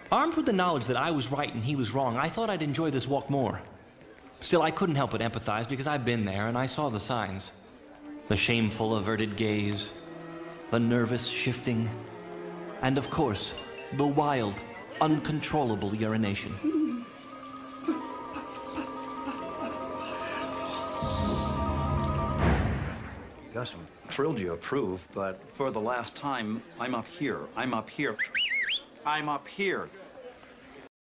Armed with the knowledge that I was right and he was wrong, I thought I'd enjoy this walk more. Still, I couldn't help but empathize because I've been there and I saw the signs. The shameful averted gaze, the nervous shifting, and of course, the wild, uncontrollable urination. Gus, I'm thrilled you approve, but for the last time, I'm up here. I'm up here. I'm up here.